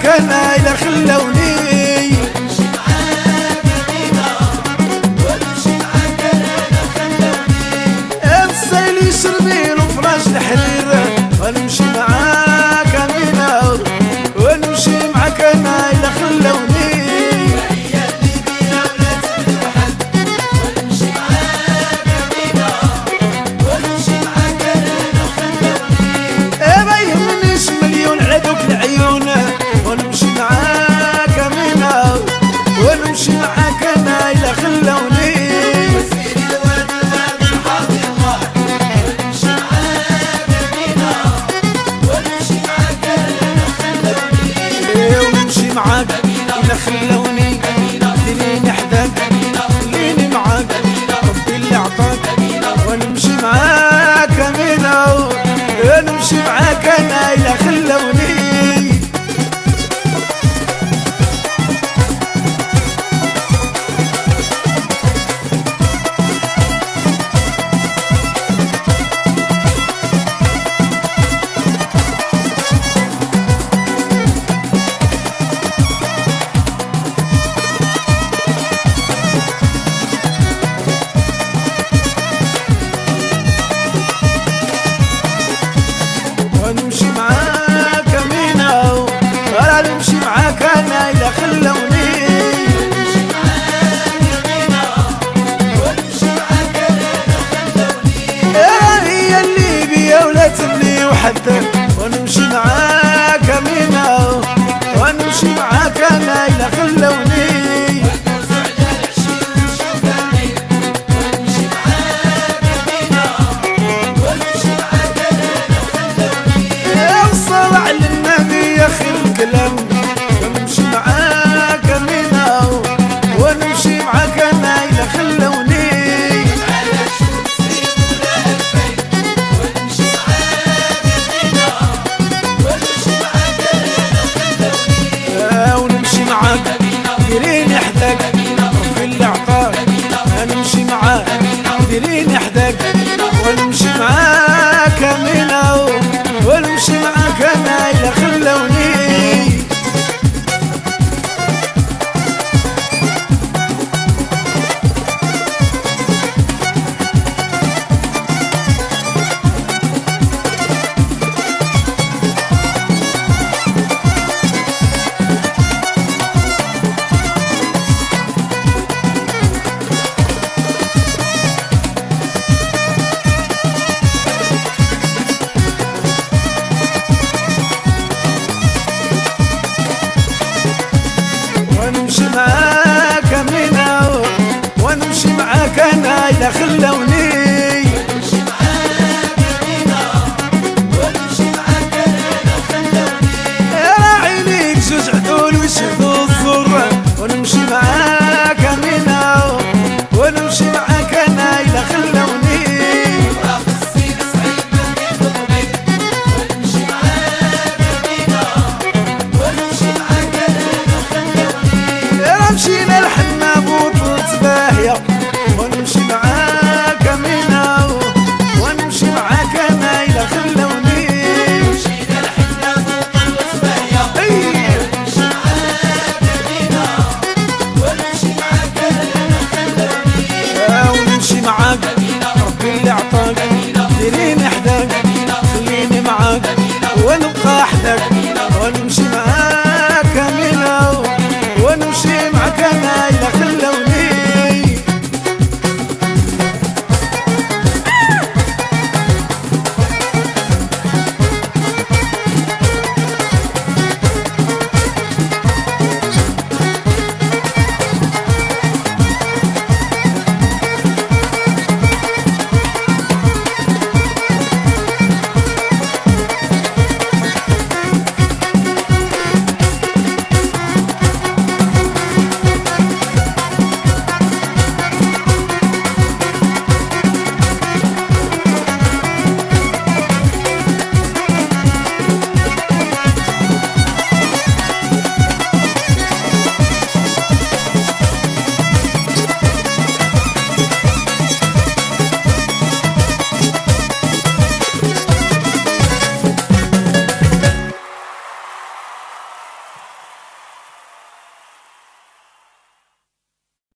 انا الى خلوني ونمشي معاك يمينة ونمشي معاك انا الى خلوني السيل يشربي له فراش الحرير ونمشي معاك يمينة ونمشي معاك انا الى خلوني ونمشي معاك انا الى خلوني وسيري الواد هذا الحاضر الله ونمشي معاك يمينة ونمشي معاك انا خلوني ونمشي معاك الى خلوني خليني حداك خليني معاك ربي اللي عطاك ونمشي معاك امينة ونمشي معاك انا الى خلوني ونمشي معاك يمينة ونمشي معاك انا الى خلوني ونمشي معاك يمينة ونمشي معاك انا الى خلوني هي اللي بيا ولا تبني وحدك ونمشي معاك يمينة ونمشي معاك انا الى خلوني ونوز على العشي ونشوف عيني ونمشي معاك يمينة ونمشي معاك انا الى خلوني الصلاة على النبي يا اخي الكلام ونمشي معاك يمينة ونمشي معاك انا الى خلوني على شوف سنين ولا ألفين ونمشي معاك يمينة ونمشي معاك انا الى خلوني ونمشي معاك ديريني حداك ربي اللي عطاك نمشي معاك ديريني حداك ونمشي معاك يمينة ونمشي معاك انا الى خلوني ونمشي معاك يمينة ونمشي معاك انا الى خلوني